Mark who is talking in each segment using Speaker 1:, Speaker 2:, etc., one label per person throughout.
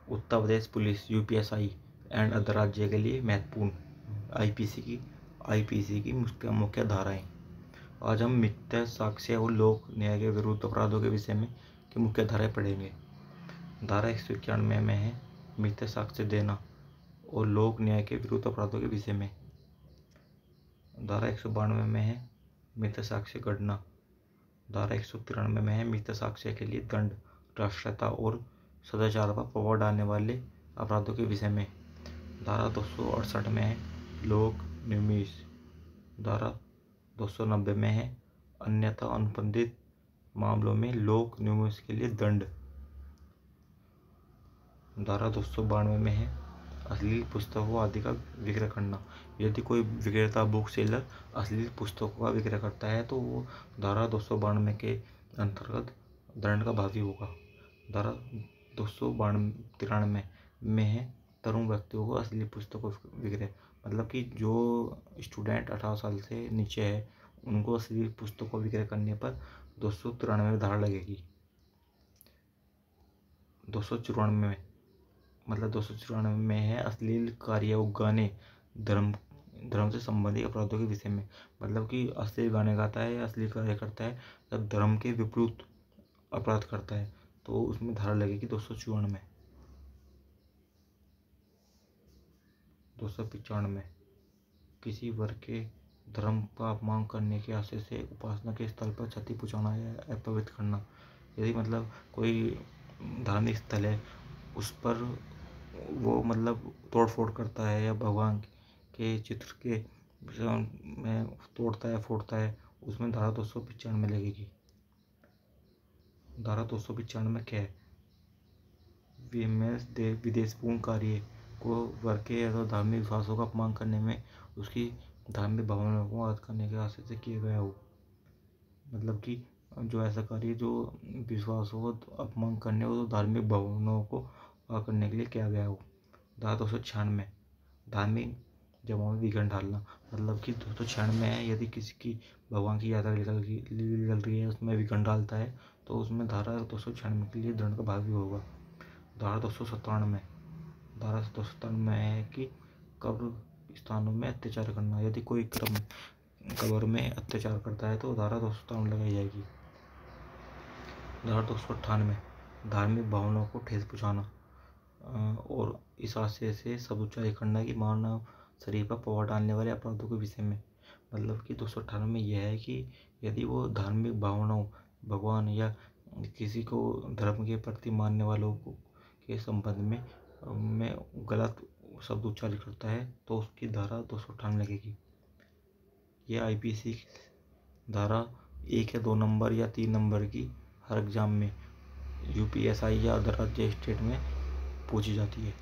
Speaker 1: Uttar Pradesh police UPSI and other राज्य के लिए महत्वपूर्ण आईपीसी की मुख्य धाराएं। आज हम मिथ्या साक्ष्य और लोक न्याय के विरुद्ध अपराधों के विषय में की मुख्य धाराएं पढ़ेंगे। धारा 191 में है मिथ्या साक्ष्य देना और लोक न्याय के विरुद्ध अपराधों के विषय में। धारा 192 में है मिथ्या साक्ष्य गणना। धारा 193 में है मिथ्या साक्ष्य के लिए दंड, राष्ट्रीयता और सदाचार पर प्रभाव डालने वाले अपराधों के विषय में। धारा 268 में है लोक निमिष। धारा 290 में है अन्यथा अनुबंधित मामलों में लोक निमिष के लिए दंड। धारा 292 में है अश्लील पुस्तकों आदि का विक्रय करना। यदि कोई विक्रेता बुक सेलर अश्लील पुस्तकों का विक्रय करता है तो वो धारा 292 के अंतर्गत दंड का भागी होगा। धारा 293 में है तरुण व्यक्तियों को अश्लील पुस्तकों विक्रय, मतलब कि जो स्टूडेंट 18 साल से नीचे है उनको अश्लील पुस्तकों विक्रय करने पर 293 में धारा लगेगी। 294 में है अश्लील कार्य गाने धर्म से संबंधित अपराधों के विषय में, मतलब कि अश्लील गाने गाता है या अश्लील कार्य करता है जब धर्म के विपरीत अपराध करता है तो उसमें धारा लगेगी 294। 295 किसी वर्ग के धर्म का अपमान करने के आशय से उपासना के स्थल पर क्षति पहुंचाना या अपवित्र करना। यदि मतलब कोई धार्मिक स्थल है उस पर वो मतलब तोड़ फोड़ करता है या भगवान के चित्र के में तोड़ता है फोड़ता है, उसमें धारा 295 लगेगी। धारा 295 क्या है? विदेशपूर्ण कार्य को वर्ग के या धार्मिक विश्वासों का अपमान करने में उसकी धार्मिक भावनाओं को आदर करने के आशय से किया गया हो, मतलब कि जो ऐसा कार्य जो विश्वासों को अपमान करने और धार्मिक भावनाओं को आदर करने के लिए किया गया हो। धारा 296 धार्मिक जमाओं में विघ्न डालना, मतलब कि 296 है यदि किसी की भगवान की यात्रा निकल रही है उसमें विघ्न डालता है तो उसमें धारा 296 के लिए दंड का भागी होगा। धारा 297 में है कि कब्र स्थानों में अत्याचार करना। यदि कोई कब्र में अत्याचार करता है तो धारा 297 लगाई जाएगी। धारा 298 धार्मिक भावनाओं को ठेस पहुंचाना और इस आशय से सदुच्चार करना कि मानव शरीर पर प्रभाव डालने वाले अपराधों के विषय में, मतलब कि 298 में यह है कि यदि वो धार्मिक भावनाओं भगवान या किसी को धर्म के प्रति मानने वालों के संबंध में गलत शब्द उच्चारित करता है तो उसकी धारा 298 लगेगी। यह आईपीसी धारा 1 या 2 नंबर या 3 नंबर की हर एग्जाम में यूपीएसआई या अदर राज्य स्टेट में पूछी जाती है।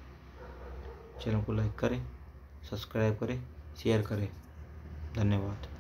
Speaker 1: चैनल को लाइक करें, सब्सक्राइब करें, शेयर करें। धन्यवाद।